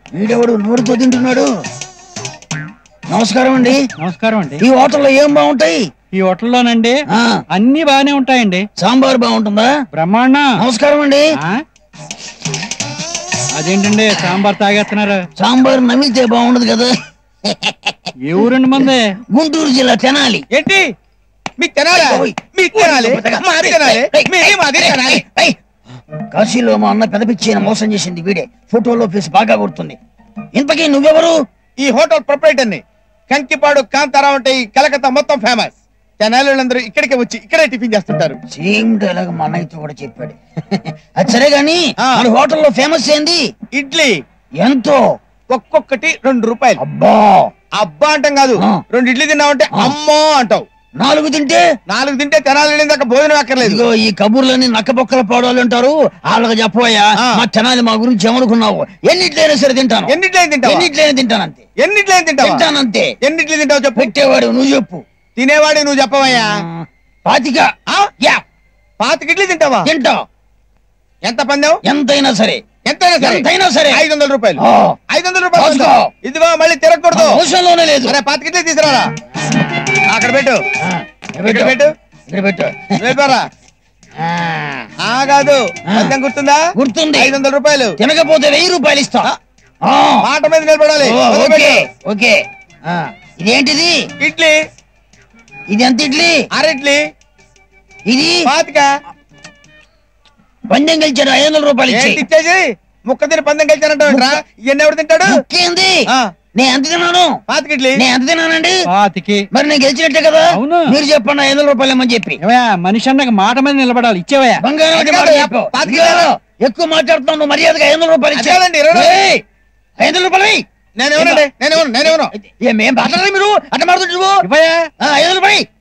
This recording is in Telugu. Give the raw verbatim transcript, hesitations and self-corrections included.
వీడెవడు నోరుతో తింటున్నాడు? నమస్కారం అండి. నమస్కారం అండి. ఈ హోటల్లో ఏం బాగుంటాయి? ఈ హోటల్లోనండి అన్ని బాగానే ఉంటాయండి. సాంబార్ బాగుంటుందా? బ్రహ్మాండ. నమస్కారం అండి. అదేంటండి సాంబార్ తాగేస్తున్నారు? సాంబార్ నమిలితే బాగుండదు కదా. ఏ ఊరండి మంది? గుంటూరు జిల్లా తెనాలి. ఏంటి మీకు తెనాలి? మీకు తెనాలి? మాది తెనాలి, మీది మాది తెనాలి. కాశీలో మా అన్న పెద్ద పిచ్చి మోసం చేసింది వీడే. ఫోటోలో ఫేస్ బాగా కొడుతుంది. ఇంతకీ నువ్వెవరు? ఈ హోటల్ ప్రొపరేటర్ ని. కంకిపాడు కాంతారావు అంటే ఈ కలకత్తా మొత్తం ఫేమస్. తెనాలిలందరూ ఇక్కడికి వచ్చి ఇక్కడే టిఫిన్ చేస్తుంటారు. సేమ్ డైలాగ్ మా అన్నయ్యతో కూడా చెప్పాడు. అది సరే గాని మన హోటల్లో ఫేమస్ ఏంది? ఇడ్లీ. ఎంతో? ఒక్కొక్కటి రెండు రూపాయలు. అబ్బా అబ్బా అంటాం కాదు, రెండు ఇడ్లీ తిన్నావంటే అమ్మో అంటావు. నాలుగు తింటే? నాలుగు తింటే తెనాలి దాకా భోజనం అక్కర్లేదు. ఈ కబుర్లన్నీ నక్క బొక్కల పాడాలు అంటారు. వాళ్ళకి చెప్పబోయా మా తెనాలి మా గురించి ఏమనుకున్నావు? ఎన్నిట్లైనా సరే తింటాను. ఎన్నిట్లైనా తింటావు? ఎన్నిట్లైనా తింటాను అంతే. ఎన్నిట్లైనా తింటావు? తింటానంతే. ఎన్నిట్లు తింటావు చెప్పు. పెట్టేవాడు నువ్వు చెప్పు. తినేవాడు నువ్వు చెప్పవయ్యా. పాతిక. పాతిక ఇడ్లీ తింటావా? తింటా. ఎంత పందెం? ఎంతైనా సరే. ఎంతైనా సరే. ఎంతైనా సరే. ఐదు వందల రూపాయలు. ఐదు వందల రూపాయలు. ఇదిగో మళ్ళీ తిరగకూడదు. అవసరంలోనే లేదు. అరే పాతిక ఇడ్లీ తీసుకురారా. అక్కడ పెట్టు. ఇక్కడ పెట్టు. ఇక్కడ పెట్టు. వెళ్ళిపోరా. కాదు పందెం గుర్తుందా? గుర్తుంది. ఐదు వందల రూపాయలు. తినకపోతే వెయ్యి రూపాయలు ఇస్తా. మాట మీద నిలబడాలి. ఓకే. ఇదేంటిది? ఇడ్లీ. ఇది ఎంత ఇడ్లీ? అర ఇడ్లీ. ఇది పాతిక. పందెం గెలిచాడు. ఐదు వందల రూపాయలు ఇచ్చేసి ముక్క తిని పందెం గెలిచానంటా. ఇవన్నీ ఎవరు తింటాడు? ముక్కేంది? నేను ఎంత తిన్నాను? పాతిక ఇడ్లీ. నేను ఎంత తిన్నానండి? పాతికి. మరి నేను గెలిచినట్టే కదా. మీరు చెప్పండి ఐదు వందల రూపాయలు ఏమని చెప్పి. మనిషి అన్నకు మాట మీద నిలబడాలి. ఇచ్చేవయ్యా. బంగారం ఎక్కువ మాట్లాడుతున్నావు నువ్వు. మర్యాదగా ఐదు వందల రూపాయలు ఇచ్చేయాలండి. ఐదు వందల రూపాయలు నేనేమోనండి. నేనేమో నేనేమో ఏం మాట్లాడాలి మీరు? అట్లా మాట్లాడుతు ఐదు వందల రూపాయలు.